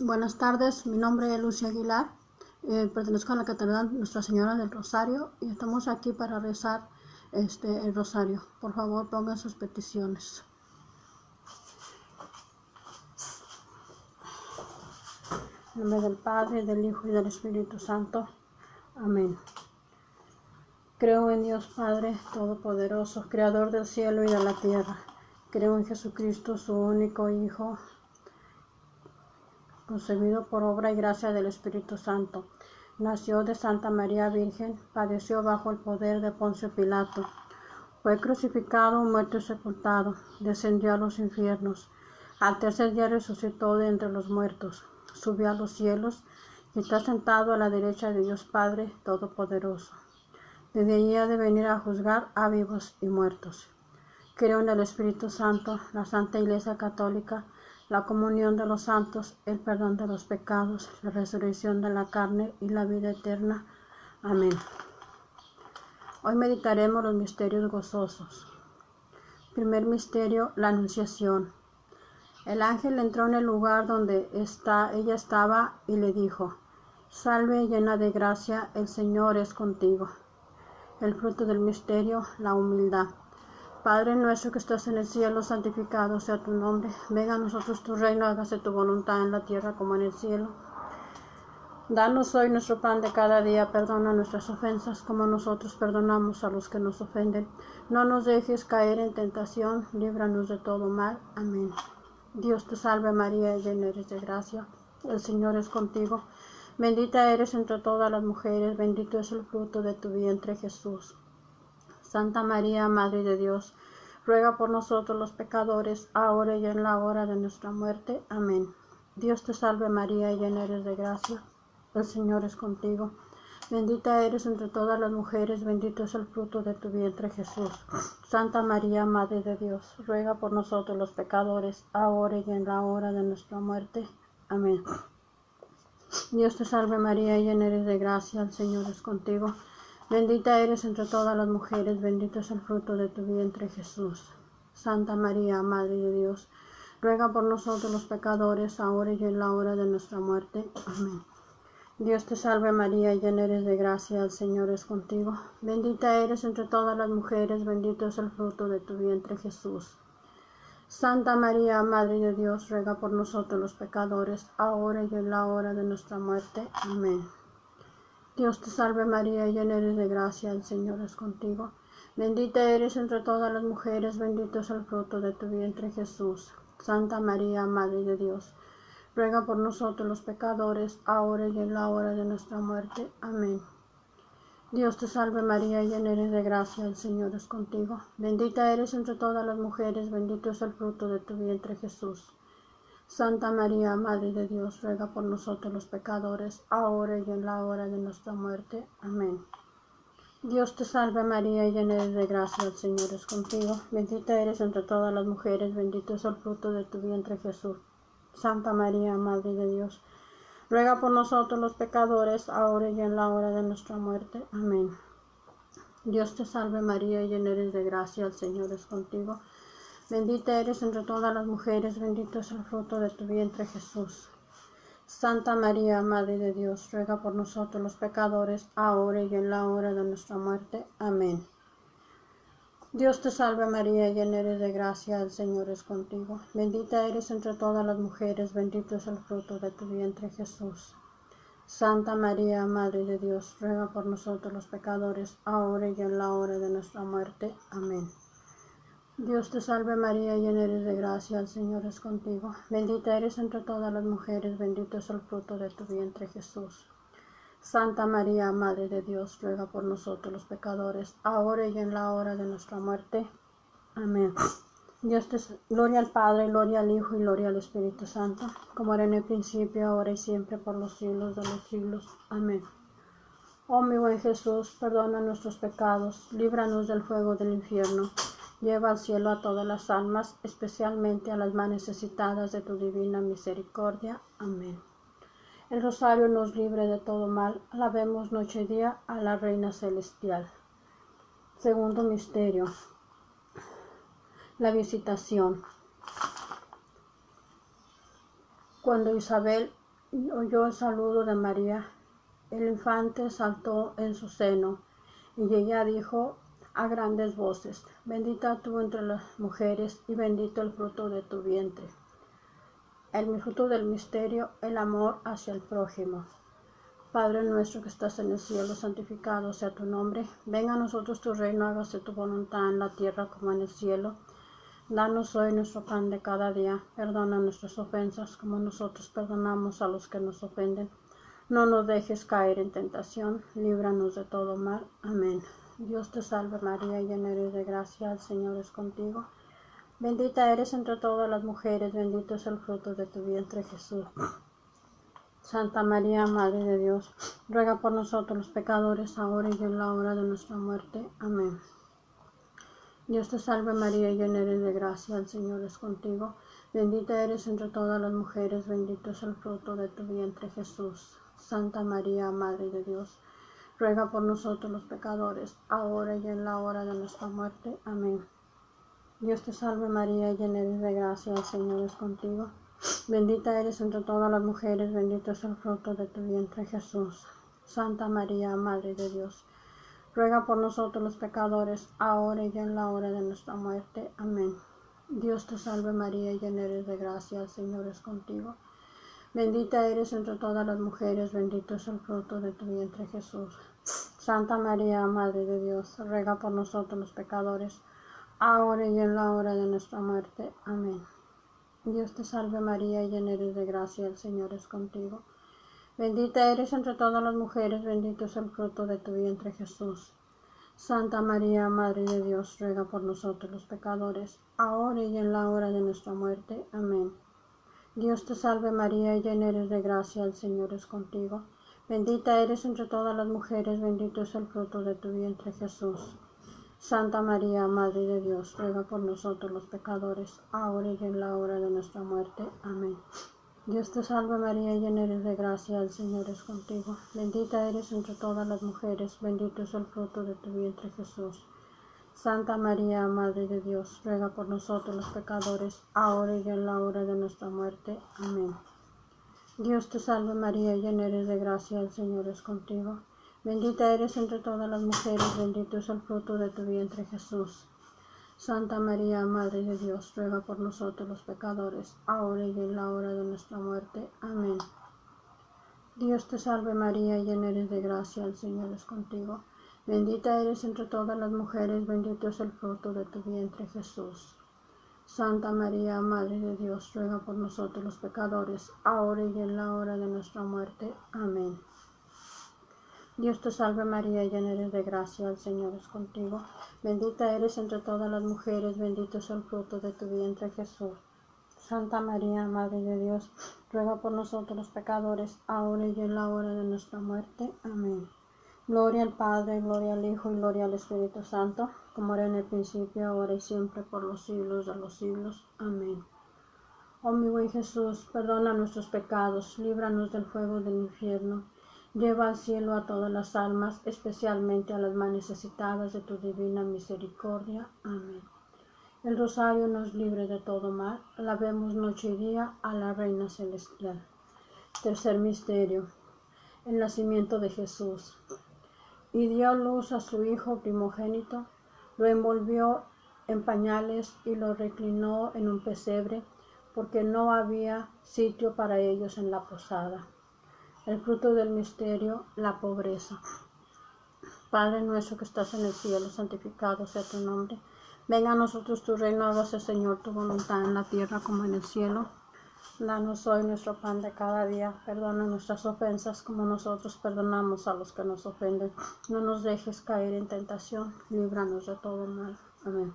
Buenas tardes, mi nombre es Lucia Aguilar, pertenezco a la Catedral Nuestra Señora del Rosario y estamos aquí para rezar el rosario. Por favor, pongan sus peticiones. En nombre del Padre, del Hijo y del Espíritu Santo. Amén. Creo en Dios Padre Todopoderoso, Creador del cielo y de la tierra. Creo en Jesucristo, su único Hijo, concebido por obra y gracia del Espíritu Santo. Nació de Santa María Virgen, padeció bajo el poder de Poncio Pilato. Fue crucificado, muerto y sepultado, descendió a los infiernos. Al tercer día resucitó de entre los muertos, subió a los cielos y está sentado a la derecha de Dios Padre Todopoderoso. Desde allí ha de venir a juzgar a vivos y muertos. Creo en el Espíritu Santo, la Santa Iglesia Católica, la comunión de los santos, el perdón de los pecados, la resurrección de la carne y la vida eterna. Amén. Hoy meditaremos los misterios gozosos. Primer misterio, la Anunciación. El ángel entró en el lugar donde ella estaba y le dijo: Salve llena de gracia, el Señor es contigo. El fruto del misterio, la humildad. Padre nuestro que estás en el cielo, santificado sea tu nombre. Venga a nosotros tu reino, hágase tu voluntad en la tierra como en el cielo. Danos hoy nuestro pan de cada día, perdona nuestras ofensas como nosotros perdonamos a los que nos ofenden. No nos dejes caer en tentación, líbranos de todo mal. Amén. Dios te salve María, llena eres de gracia, el Señor es contigo. Bendita eres entre todas las mujeres, bendito es el fruto de tu vientre Jesús. Santa María, Madre de Dios, ruega por nosotros los pecadores, ahora y en la hora de nuestra muerte. Amén. Dios te salve María, llena eres de gracia, el Señor es contigo. Bendita eres entre todas las mujeres, bendito es el fruto de tu vientre Jesús. Santa María, Madre de Dios, ruega por nosotros los pecadores, ahora y en la hora de nuestra muerte. Amén. Dios te salve María, llena eres de gracia, el Señor es contigo. Bendita eres entre todas las mujeres, bendito es el fruto de tu vientre Jesús. Santa María, Madre de Dios, ruega por nosotros los pecadores, ahora y en la hora de nuestra muerte. Amén. Dios te salve María, llena eres de gracia, el Señor es contigo. Bendita eres entre todas las mujeres, bendito es el fruto de tu vientre Jesús. Santa María, Madre de Dios, ruega por nosotros los pecadores, ahora y en la hora de nuestra muerte. Amén. Dios te salve María, llena eres de gracia, el Señor es contigo. Bendita eres entre todas las mujeres, bendito es el fruto de tu vientre Jesús. Santa María, Madre de Dios, ruega por nosotros los pecadores, ahora y en la hora de nuestra muerte. Amén. Dios te salve María, llena eres de gracia, el Señor es contigo. Bendita eres entre todas las mujeres, bendito es el fruto de tu vientre Jesús. Santa María, Madre de Dios, ruega por nosotros los pecadores, ahora y en la hora de nuestra muerte. Amén. Dios te salve María, llena eres de gracia, el Señor es contigo. Bendita eres entre todas las mujeres, bendito es el fruto de tu vientre Jesús. Santa María, Madre de Dios, ruega por nosotros los pecadores, ahora y en la hora de nuestra muerte. Amén. Dios te salve María, llena eres de gracia, el Señor es contigo. Bendita eres entre todas las mujeres, bendito es el fruto de tu vientre Jesús. Santa María, Madre de Dios, ruega por nosotros los pecadores, ahora y en la hora de nuestra muerte. Amén. Dios te salve María, llena eres de gracia, el Señor es contigo. Bendita eres entre todas las mujeres, bendito es el fruto de tu vientre Jesús. Santa María, Madre de Dios, ruega por nosotros los pecadores, ahora y en la hora de nuestra muerte. Amén. Dios te salve María, llena eres de gracia, el Señor es contigo. Bendita eres entre todas las mujeres, bendito es el fruto de tu vientre Jesús. Santa María, Madre de Dios, ruega por nosotros los pecadores, ahora y en la hora de nuestra muerte. Amén. Gloria al Padre, gloria al Hijo y gloria al Espíritu Santo, como era en el principio, ahora y siempre, por los siglos de los siglos. Amén. Oh mi buen Jesús, perdona nuestros pecados, líbranos del fuego del infierno. Lleva al cielo a todas las almas, especialmente a las más necesitadas de tu divina misericordia. Amén. El rosario nos libre de todo mal. Alabemos noche y día a la Reina Celestial. Segundo misterio, la visitación. Cuando Isabel y oyó el saludo de María, el infante saltó en su seno, y ella dijo a grandes voces: Bendita tú entre las mujeres, y bendito el fruto de tu vientre. El fruto del misterio, el amor hacia el prójimo. Padre nuestro que estás en el cielo, santificado sea tu nombre. Venga a nosotros tu reino, hágase tu voluntad en la tierra como en el cielo. Danos hoy nuestro pan de cada día. Perdona nuestras ofensas como nosotros perdonamos a los que nos ofenden. No nos dejes caer en tentación, líbranos de todo mal. Amén. Dios te salve María, llena eres de gracia, el Señor es contigo. Bendita eres entre todas las mujeres, bendito es el fruto de tu vientre Jesús. Santa María, Madre de Dios, ruega por nosotros los pecadores, ahora y en la hora de nuestra muerte. Amén. Dios te salve María, llena eres de gracia, el Señor es contigo. Bendita eres entre todas las mujeres, bendito es el fruto de tu vientre Jesús. Santa María, Madre de Dios, ruega por nosotros los pecadores, ahora y en la hora de nuestra muerte. Amén. Dios te salve María, llena eres de gracia, el Señor es contigo. Bendita eres entre todas las mujeres, bendito es el fruto de tu vientre Jesús. Santa María, Madre de Dios, ruega por nosotros los pecadores, ahora y en la hora de nuestra muerte. Amén. Dios te salve María, llena eres de gracia, el Señor es contigo. Bendita eres entre todas las mujeres, bendito es el fruto de tu vientre Jesús. Santa María, Madre de Dios, ruega por nosotros los pecadores, ahora y en la hora de nuestra muerte. Amén. Dios te salve María, llena eres de gracia, el Señor es contigo. Bendita eres entre todas las mujeres, bendito es el fruto de tu vientre Jesús. Santa María, Madre de Dios, ruega por nosotros los pecadores, ahora y en la hora de nuestra muerte. Amén. Dios te salve María, llena eres de gracia, el Señor es contigo. Bendita eres entre todas las mujeres, bendito es el fruto de tu vientre Jesús. Santa María, Madre de Dios, ruega por nosotros los pecadores, ahora y en la hora de nuestra muerte. Amén. Dios te salve María, llena eres de gracia, el Señor es contigo. Bendita eres entre todas las mujeres, bendito es el fruto de tu vientre Jesús. Santa María, Madre de Dios, ruega por nosotros los pecadores, ahora y en la hora de nuestra muerte. Amén. Dios te salve María, llena eres de gracia, el Señor es contigo. Bendita eres entre todas las mujeres, bendito es el fruto de tu vientre Jesús. Santa María, Madre de Dios, ruega por nosotros los pecadores, ahora y en la hora de nuestra muerte. Amén. Dios te salve María, llena eres de gracia, el Señor es contigo. Bendita eres entre todas las mujeres, bendito es el fruto de tu vientre Jesús. Santa María, Madre de Dios, ruega por nosotros los pecadores, ahora y en la hora de nuestra muerte. Amén. Dios te salve María, llena eres de gracia, el Señor es contigo. Bendita eres entre todas las mujeres, bendito es el fruto de tu vientre Jesús. Santa María, Madre de Dios, ruega por nosotros los pecadores, ahora y en la hora de nuestra muerte. Amén. Gloria al Padre, gloria al Hijo y gloria al Espíritu Santo, como era en el principio, ahora y siempre, por los siglos de los siglos. Amén. Oh mi buen Jesús, perdona nuestros pecados, líbranos del fuego del infierno. Lleva al cielo a todas las almas, especialmente a las más necesitadas de tu divina misericordia. Amén. El rosario nos libre de todo mal. Alabemos noche y día a la Reina Celestial. Tercer misterio: el nacimiento de Jesús. Y dio luz a su Hijo primogénito, lo envolvió en pañales y lo reclinó en un pesebre, porque no había sitio para ellos en la posada. El fruto del misterio, la pobreza. Padre nuestro que estás en el cielo, santificado sea tu nombre. Venga a nosotros tu reino, hágase Señor tu voluntad en la tierra como en el cielo. Danos hoy nuestro pan de cada día. Perdona nuestras ofensas como nosotros perdonamos a los que nos ofenden. No nos dejes caer en tentación, líbranos de todo mal. Amén.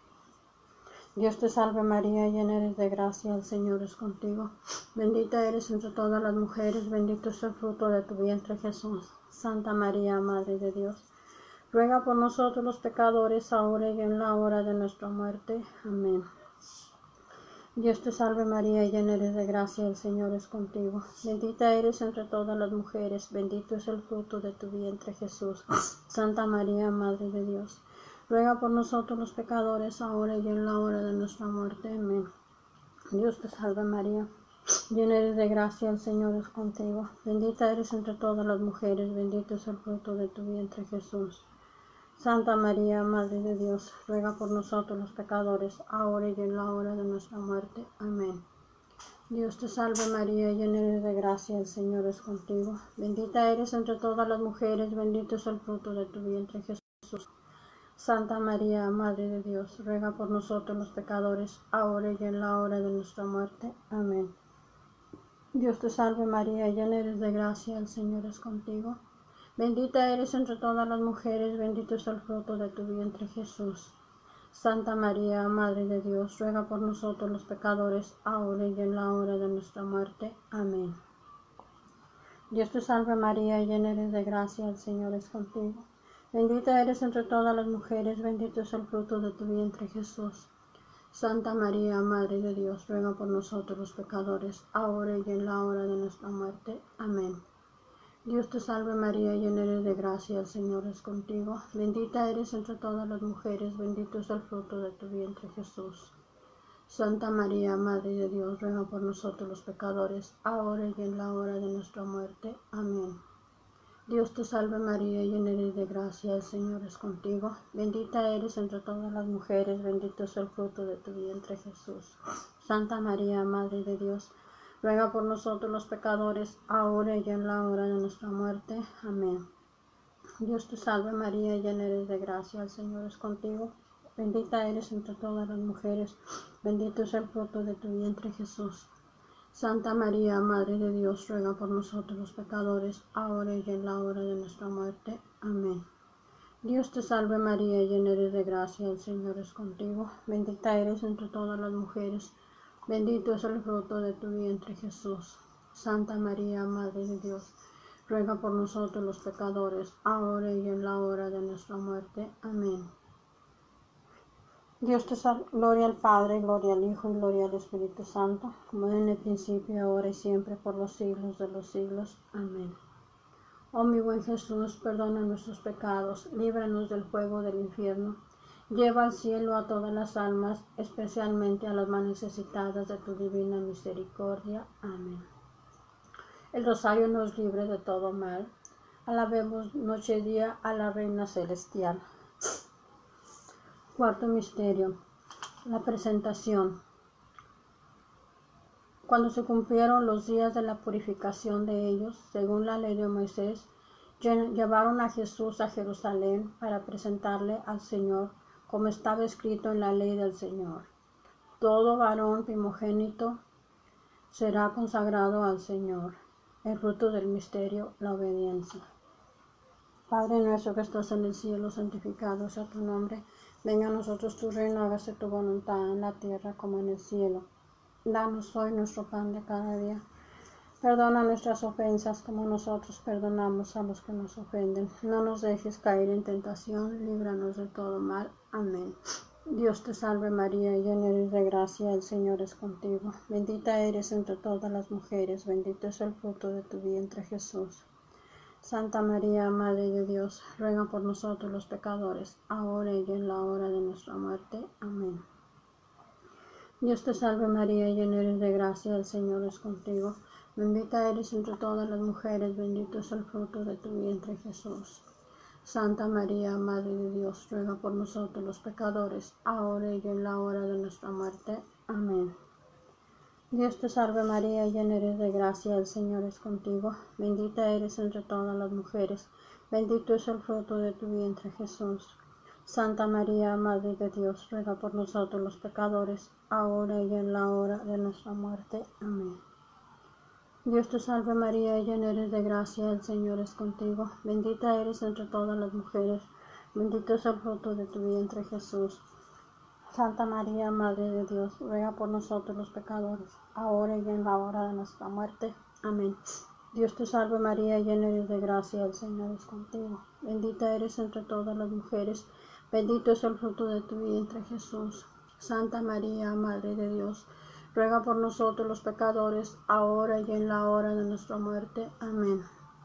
Dios te salve María, llena eres de gracia, el Señor es contigo. Bendita eres entre todas las mujeres, bendito es el fruto de tu vientre Jesús. Santa María, Madre de Dios, ruega por nosotros los pecadores, ahora y en la hora de nuestra muerte. Amén. Dios te salve María, llena eres de gracia, el Señor es contigo. Bendita eres entre todas las mujeres, bendito es el fruto de tu vientre Jesús. Santa María, Madre de Dios, ruega por nosotros los pecadores, ahora y en la hora de nuestra muerte. Amén. Dios te salve María, llena eres de gracia, el Señor es contigo. Bendita eres entre todas las mujeres, bendito es el fruto de tu vientre, Jesús. Santa María, Madre de Dios, ruega por nosotros los pecadores, ahora y en la hora de nuestra muerte. Amén. Dios te salve María, llena eres de gracia, el Señor es contigo. Bendita eres entre todas las mujeres, bendito es el fruto de tu vientre, Jesús. Santa María, Madre de Dios, ruega por nosotros los pecadores, ahora y en la hora de nuestra muerte. Amén. Dios te salve María, llena eres de gracia, el Señor es contigo. Bendita eres entre todas las mujeres, bendito es el fruto de tu vientre, Jesús. Santa María, Madre de Dios, ruega por nosotros los pecadores, ahora y en la hora de nuestra muerte. Amén. Dios te salve María, llena eres de gracia, el Señor es contigo. Bendita eres entre todas las mujeres, bendito es el fruto de tu vientre, Jesús. Santa María, Madre de Dios, ruega por nosotros los pecadores, ahora y en la hora de nuestra muerte. Amén. Dios te salve María, llena eres de gracia, el Señor es contigo. Bendita eres entre todas las mujeres, bendito es el fruto de tu vientre, Jesús. Santa María, Madre de Dios, ruega por nosotros los pecadores, ahora y en la hora de nuestra muerte. Amén. Dios te salve María, llena eres de gracia, el Señor es contigo. Bendita eres entre todas las mujeres, bendito es el fruto de tu vientre, Jesús. Santa María, Madre de Dios, ruega por nosotros los pecadores, ahora y en la hora de nuestra muerte. Amén. Dios te salve María, llena eres de gracia, el Señor es contigo. Bendita eres entre todas las mujeres, bendito es el fruto de tu vientre, Jesús. Santa María, Madre de Dios, ruega por nosotros los pecadores, ahora y en la hora de nuestra muerte. Amén. Dios te salve María, llena eres de gracia, el Señor es contigo. Bendita eres entre todas las mujeres, bendito es el fruto de tu vientre, Jesús. Santa María, Madre de Dios, ruega por nosotros los pecadores, ahora y en la hora de nuestra muerte. Amén. Dios te salve, gloria al Padre, gloria al Hijo y gloria al Espíritu Santo, como en el principio, ahora y siempre, por los siglos de los siglos. Amén. Oh mi buen Jesús, perdona nuestros pecados, líbranos del fuego del infierno, lleva al cielo a todas las almas, especialmente a las más necesitadas de tu divina misericordia. Amén. El rosario nos libre de todo mal. Alabemos noche y día a la Reina Celestial. Cuarto misterio, la presentación. Cuando se cumplieron los días de la purificación de ellos, según la ley de Moisés, llevaron a Jesús a Jerusalén para presentarle al Señor, como estaba escrito en la ley del Señor. Todo varón primogénito será consagrado al Señor. El fruto del misterio, la obediencia. Padre nuestro que estás en el cielo, santificado sea tu nombre. Venga a nosotros tu reino, hágase tu voluntad en la tierra como en el cielo. Danos hoy nuestro pan de cada día. Perdona nuestras ofensas como nosotros perdonamos a los que nos ofenden. No nos dejes caer en tentación, líbranos de todo mal. Amén. Dios te salve María, llena eres de gracia, el Señor es contigo. Bendita eres entre todas las mujeres, bendito es el fruto de tu vientre, Jesús. Santa María, Madre de Dios, ruega por nosotros los pecadores, ahora y en la hora de nuestra muerte. Amén. Dios te salve María, llena eres de gracia, el Señor es contigo. Bendita eres entre todas las mujeres, bendito es el fruto de tu vientre, Jesús. Santa María, Madre de Dios, ruega por nosotros los pecadores, ahora y en la hora de nuestra muerte. Amén. Dios te salve María, llena eres de gracia, el Señor es contigo. Bendita eres entre todas las mujeres, bendito es el fruto de tu vientre, Jesús. Santa María, Madre de Dios, ruega por nosotros los pecadores, ahora y en la hora de nuestra muerte. Amén. Dios te salve María, llena eres de gracia, el Señor es contigo. Bendita eres entre todas las mujeres, bendito es el fruto de tu vientre, Jesús. Santa María, Madre de Dios, ruega por nosotros los pecadores, ahora y en la hora de nuestra muerte. Amén. Dios te salve María, llena eres de gracia, el Señor es contigo. Bendita eres entre todas las mujeres, bendito es el fruto de tu vientre, Jesús. Santa María, Madre de Dios, ruega por nosotros los pecadores, ahora y en la hora de nuestra muerte. Amén.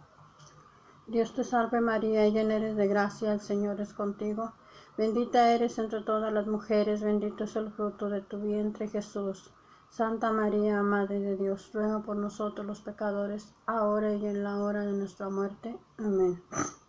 Dios te salve María, llena eres de gracia, el Señor es contigo. Bendita eres entre todas las mujeres, bendito es el fruto de tu vientre, Jesús. Santa María, Madre de Dios, ruega por nosotros los pecadores, ahora y en la hora de nuestra muerte. Amén.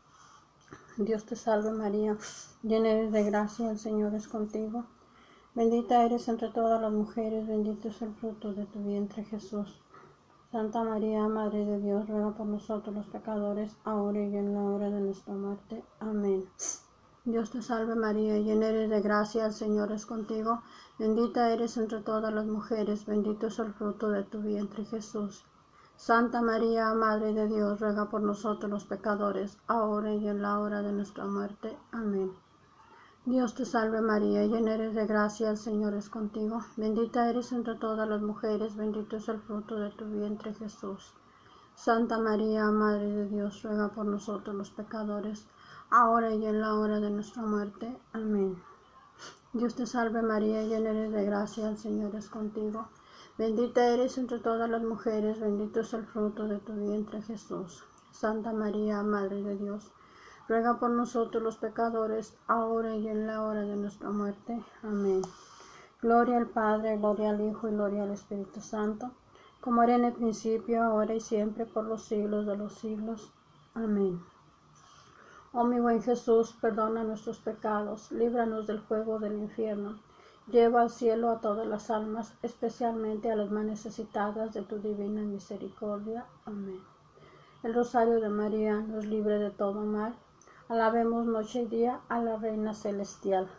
Dios te salve María, llena eres de gracia, el Señor es contigo. Bendita eres entre todas las mujeres, bendito es el fruto de tu vientre Jesús. Santa María, Madre de Dios, ruega por nosotros los pecadores, ahora y en la hora de nuestra muerte. Amén. Dios te salve María, llena eres de gracia, el Señor es contigo. Bendita eres entre todas las mujeres, bendito es el fruto de tu vientre Jesús. Santa María, Madre de Dios, ruega por nosotros los pecadores, ahora y en la hora de nuestra muerte. Amén. Dios te salve María, llena eres de gracia, el Señor es contigo. Bendita eres entre todas las mujeres, bendito es el fruto de tu vientre Jesús. Santa María, Madre de Dios, ruega por nosotros los pecadores, ahora y en la hora de nuestra muerte. Amén. Dios te salve María, llena eres de gracia, el Señor es contigo. Bendita eres entre todas las mujeres, bendito es el fruto de tu vientre Jesús. Santa María, Madre de Dios, ruega por nosotros los pecadores, ahora y en la hora de nuestra muerte. Amén. Gloria al Padre, gloria al Hijo y gloria al Espíritu Santo, como era en el principio, ahora y siempre, por los siglos de los siglos. Amén. Oh mi buen Jesús, perdona nuestros pecados, líbranos del fuego del infierno, lleva al cielo a todas las almas, especialmente a las más necesitadas de tu divina misericordia. Amén. El Rosario de María nos libre de todo mal. Alabemos noche y día a la Reina Celestial.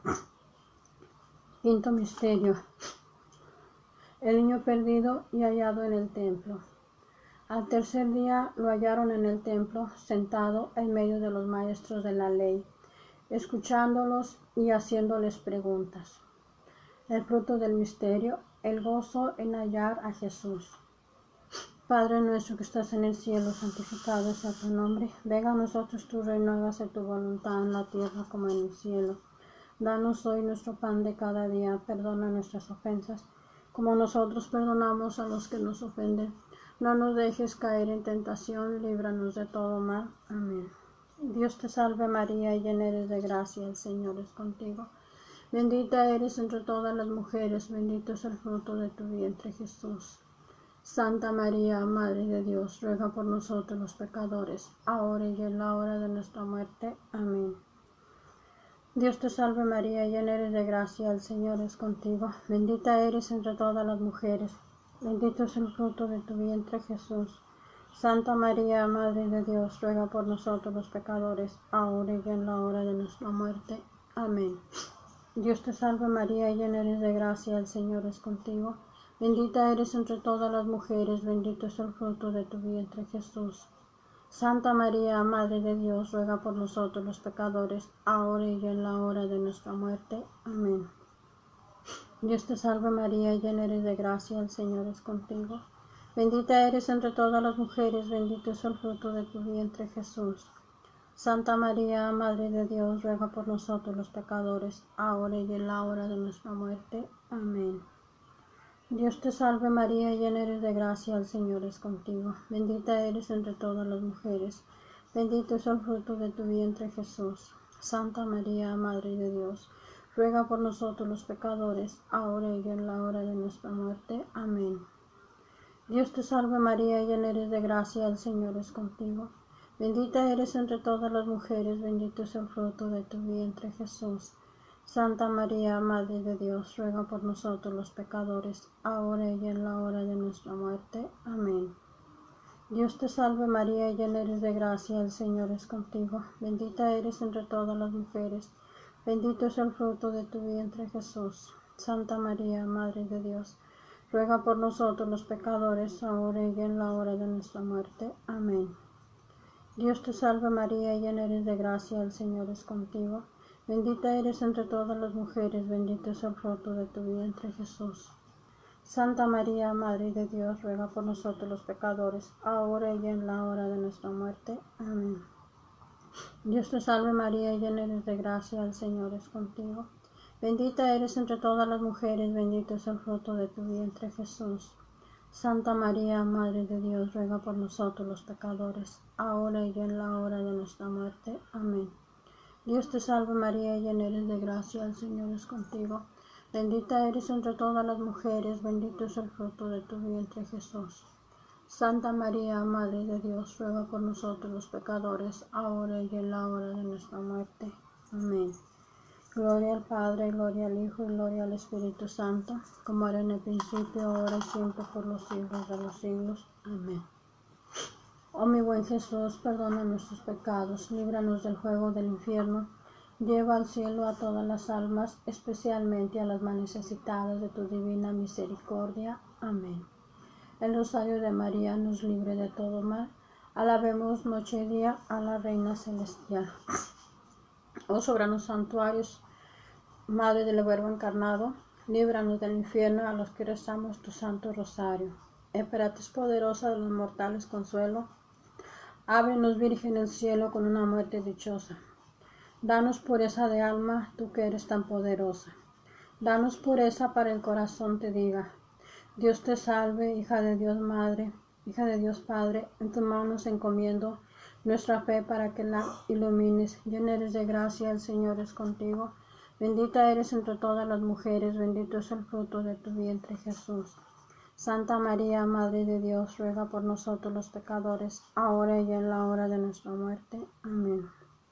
Quinto misterio. El niño perdido y hallado en el templo. Al tercer día lo hallaron en el templo, sentado en medio de los maestros de la ley, escuchándolos y haciéndoles preguntas. El fruto del misterio, el gozo en hallar a Jesús. Padre nuestro que estás en el cielo, santificado sea tu nombre. Venga a nosotros tu reino, hágase tu voluntad en la tierra como en el cielo. Danos hoy nuestro pan de cada día, perdona nuestras ofensas, como nosotros perdonamos a los que nos ofenden. No nos dejes caer en tentación, líbranos de todo mal. Amén. Dios te salve María, llena eres de gracia, el Señor es contigo. Bendita eres entre todas las mujeres, bendito es el fruto de tu vientre Jesús. Santa María, Madre de Dios, ruega por nosotros los pecadores, ahora y en la hora de nuestra muerte. Amén. Dios te salve María, llena eres de gracia, el Señor es contigo. Bendita eres entre todas las mujeres, bendito es el fruto de tu vientre Jesús. Santa María, Madre de Dios, ruega por nosotros los pecadores, ahora y en la hora de nuestra muerte. Amén. Dios te salve María, llena eres de gracia, el Señor es contigo. Bendita eres entre todas las mujeres, bendito es el fruto de tu vientre Jesús. Santa María, Madre de Dios, ruega por nosotros los pecadores, ahora y en la hora de nuestra muerte. Amén. Dios te salve María, llena eres de gracia, el Señor es contigo. Bendita eres entre todas las mujeres, bendito es el fruto de tu vientre Jesús. Santa María, Madre de Dios, ruega por nosotros los pecadores, ahora y en la hora de nuestra muerte. Amén. Dios te salve María, llena eres de gracia, el Señor es contigo. Bendita eres entre todas las mujeres, bendito es el fruto de tu vientre Jesús. Santa María, Madre de Dios, ruega por nosotros los pecadores, ahora y en la hora de nuestra muerte. Amén. Dios te salve María, llena eres de gracia, el Señor es contigo. Bendita eres entre todas las mujeres, bendito es el fruto de tu vientre Jesús. Santa María, Madre de Dios, ruega por nosotros los pecadores, ahora y en la hora de nuestra muerte. Amén. Dios te salve María, llena eres de gracia, el Señor es contigo. Bendita eres entre todas las mujeres, bendito es el fruto de tu vientre Jesús. Santa María, Madre de Dios, ruega por nosotros los pecadores, ahora y en la hora de nuestra muerte. Amén. Dios te salve María, llena eres de gracia, el Señor es contigo. Bendita eres entre todas las mujeres, bendito es el fruto de tu vientre Jesús. Santa María, Madre de Dios, ruega por nosotros los pecadores, ahora y en la hora de nuestra muerte. Amén. Dios te salve María, llena eres de gracia, el Señor es contigo. Bendita eres entre todas las mujeres, bendito es el fruto de tu vientre Jesús. Santa María, Madre de Dios, ruega por nosotros los pecadores, ahora y en la hora de nuestra muerte. Amén. Dios te salve María, llena eres de gracia, el Señor es contigo. Bendita eres entre todas las mujeres, bendito es el fruto de tu vientre, Jesús. Santa María, Madre de Dios, ruega por nosotros los pecadores, ahora y en la hora de nuestra muerte. Amén. Gloria al Padre, gloria al Hijo y gloria al Espíritu Santo, como era en el principio, ahora y siempre, por los siglos de los siglos. Amén. Oh mi buen Jesús, perdona nuestros pecados, líbranos del fuego del infierno, lleva al cielo a todas las almas, especialmente a las más necesitadas de tu divina misericordia. Amén. El rosario de María nos libre de todo mal. Alabemos noche y día a la Reina Celestial. Oh soberano santuarios, Madre del Verbo encarnado, líbranos del infierno a los que rezamos tu santo rosario. Emperatriz poderosa de los mortales consuelo, ábrenos, Virgen, el cielo con una muerte dichosa. Danos pureza de alma, tú que eres tan poderosa. Danos pureza para el corazón te diga. Dios te salve, hija de Dios Madre, hija de Dios Padre, en tus manos encomiendo nuestra fe para que la ilumines. Llena eres de gracia, el Señor es contigo. Bendita eres entre todas las mujeres, bendito es el fruto de tu vientre, Jesús. Santa María, Madre de Dios, ruega por nosotros los pecadores, ahora y en la hora de nuestra muerte. Amén.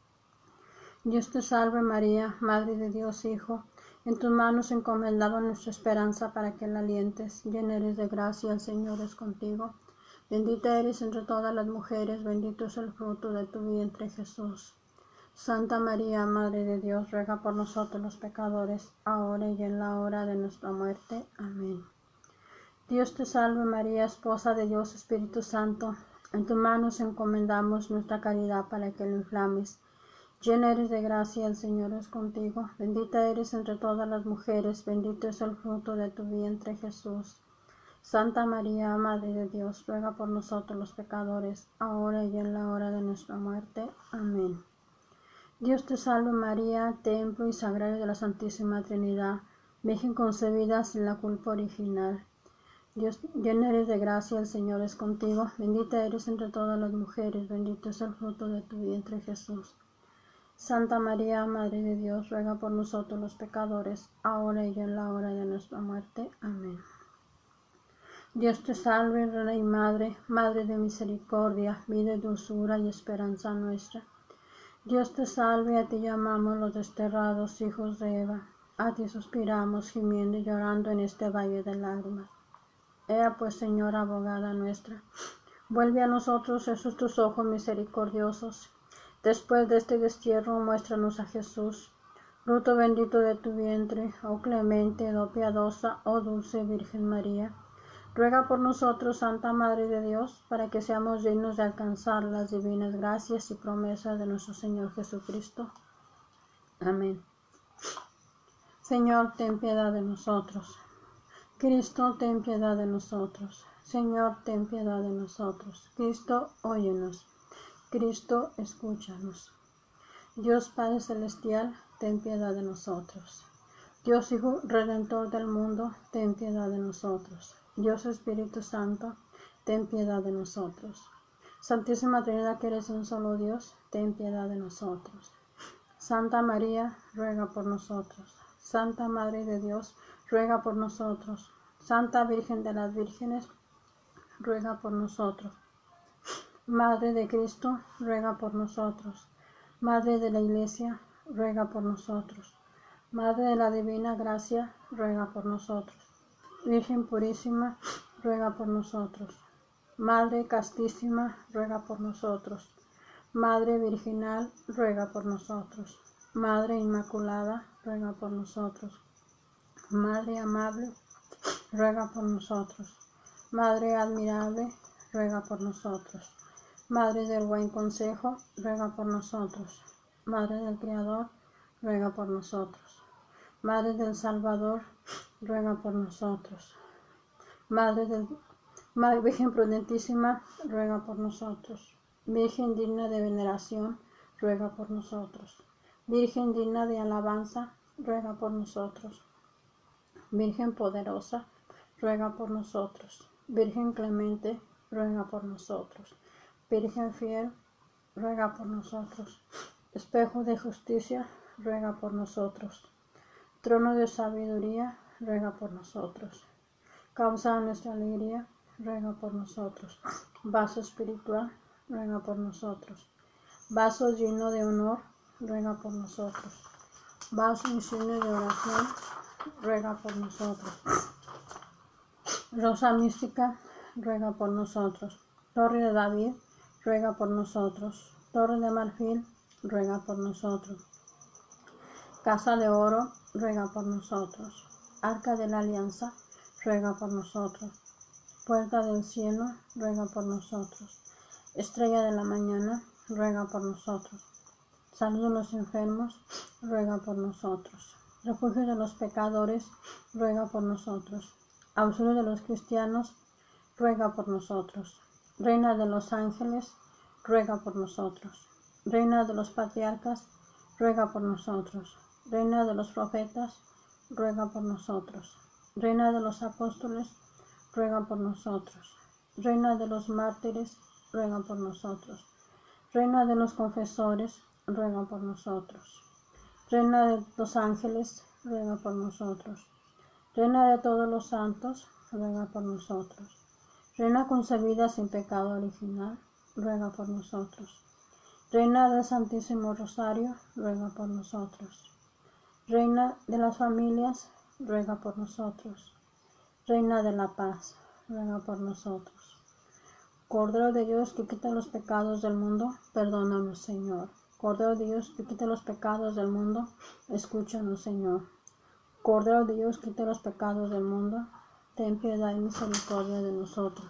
Dios te salve María, Madre de Dios Hijo, en tus manos encomendamos nuestra esperanza para que la alientes. Llena eres de gracia, el Señor es contigo. Bendita eres entre todas las mujeres, bendito es el fruto de tu vientre, Jesús. Santa María, Madre de Dios, ruega por nosotros los pecadores, ahora y en la hora de nuestra muerte. Amén. Dios te salve María, esposa de Dios Espíritu Santo, en tus manos encomendamos nuestra caridad para que lo inflames. Llena eres de gracia, el Señor es contigo, bendita eres entre todas las mujeres, bendito es el fruto de tu vientre, Jesús. Santa María, Madre de Dios, ruega por nosotros los pecadores, ahora y en la hora de nuestra muerte. Amén. Dios te salve María, templo y sagrario de la Santísima Trinidad, Virgen concebida sin la culpa original. Dios, llena eres de gracia, el Señor es contigo, bendita eres entre todas las mujeres, bendito es el fruto de tu vientre, Jesús. Santa María, Madre de Dios, ruega por nosotros los pecadores, ahora y en la hora de nuestra muerte. Amén. Dios te salve, Reina y Madre, Madre de misericordia, vida y dulzura y esperanza nuestra. Dios te salve, a ti llamamos los desterrados hijos de Eva, a ti suspiramos, gimiendo y llorando en este valle de lágrimas. Ea pues, Señora, abogada nuestra, vuelve a nosotros esos tus ojos misericordiosos. Después de este destierro, muéstranos a Jesús, fruto bendito de tu vientre, oh clemente, oh piadosa, oh dulce Virgen María. Ruega por nosotros, Santa Madre de Dios, para que seamos dignos de alcanzar las divinas gracias y promesas de nuestro Señor Jesucristo. Amén. Señor, ten piedad de nosotros. Cristo, ten piedad de nosotros. Señor, ten piedad de nosotros. Cristo, óyenos. Cristo, escúchanos. Dios Padre Celestial, ten piedad de nosotros. Dios Hijo Redentor del mundo, ten piedad de nosotros. Dios Espíritu Santo, ten piedad de nosotros. Santísima Trinidad, que eres un solo Dios, ten piedad de nosotros. Santa María, ruega por nosotros. Santa Madre de Dios, ruega por nosotros. Santa Virgen de las Vírgenes, ruega por nosotros. Madre de Cristo, ruega por nosotros. Madre de la Iglesia, ruega por nosotros. Madre de la Divina Gracia, ruega por nosotros. Virgen Purísima, ruega por nosotros. Madre Castísima, ruega por nosotros. Madre Virginal, ruega por nosotros. Madre Inmaculada, ruega por nosotros. Madre Amable, ruega por nosotros. Madre Admirable, ruega por nosotros. Madre del Buen Consejo, ruega por nosotros. Madre del Creador, ruega por nosotros. Madre del Salvador, ruega por nosotros. Madre Virgen Prudentísima, ruega por nosotros. Virgen digna de veneración, ruega por nosotros. Virgen digna de alabanza, ruega por nosotros. Virgen poderosa, ruega por nosotros. Virgen clemente, ruega por nosotros. Virgen fiel, ruega por nosotros. Espejo de justicia, ruega por nosotros. Trono de sabiduría, ruega por nosotros. Causa de nuestra alegría, ruega por nosotros. Vaso espiritual, ruega por nosotros. Vaso lleno de honor, ruega por nosotros. Vaso insigne de oración, ruega por nosotros. Rosa mística, ruega por nosotros. Torre de David, ruega por nosotros. Torre de marfil, ruega por nosotros. Casa de oro, ruega por nosotros. Arca de la alianza, ruega por nosotros. Puerta del cielo, ruega por nosotros. Estrella de la mañana, ruega por nosotros. Salud de los enfermos, ruega por nosotros. Refugio de los pecadores, ruega por nosotros. Auxilio de los cristianos, ruega por nosotros. Reina de los ángeles, ruega por nosotros. Reina de los patriarcas, ruega por nosotros. Reina de los profetas, ruega por nosotros. Reina de los apóstoles, ruega por nosotros. Reina de los mártires, ruega por nosotros. Reina de los confesores, ruega por nosotros. Reina de los ángeles, ruega por nosotros. Reina de todos los santos, ruega por nosotros. Reina concebida sin pecado original, ruega por nosotros. Reina del Santísimo Rosario, ruega por nosotros. Reina de las familias, ruega por nosotros. Reina de la paz, ruega por nosotros. Cordero de Dios que quita los pecados del mundo, perdónanos, Señor. Cordero de Dios que quita los pecados del mundo, escúchanos, Señor. Cordero de Dios que quita los pecados del mundo, ten piedad y misericordia de nosotros.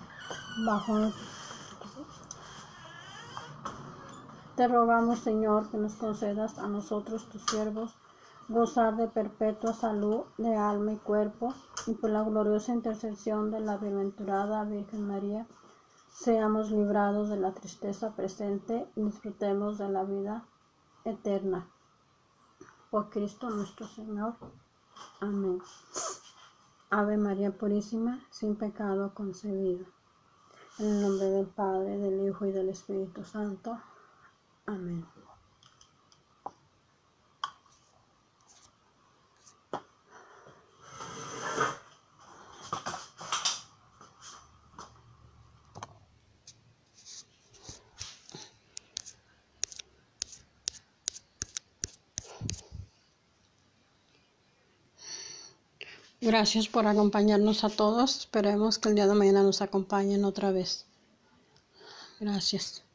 Te rogamos, Señor, que nos concedas a nosotros, tus siervos, gozar de perpetua salud de alma y cuerpo, y por la gloriosa intercesión de la bienaventurada Virgen María, seamos librados de la tristeza presente y disfrutemos de la vida eterna. Por Cristo nuestro Señor. Amén. Ave María Purísima, sin pecado concebida. En el nombre del Padre, del Hijo y del Espíritu Santo. Amén. Gracias por acompañarnos a todos. Esperemos que el día de mañana nos acompañen otra vez. Gracias.